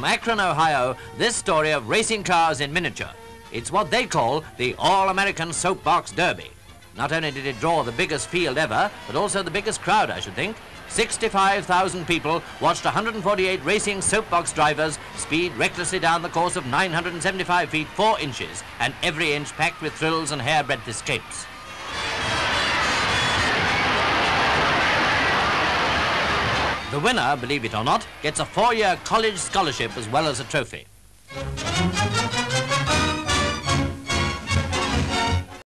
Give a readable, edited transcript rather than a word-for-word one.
From Akron, Ohio, this story of racing cars in miniature. It's what they call the All-American Soapbox Derby. Not only did it draw the biggest field ever, but also the biggest crowd, I should think. 65,000 people watched 148 racing soapbox drivers speed recklessly down the course of 975 feet 4 inches, and every inch packed with thrills and hairbreadth escapes. The winner, believe it or not, gets a 4-year college scholarship as well as a trophy.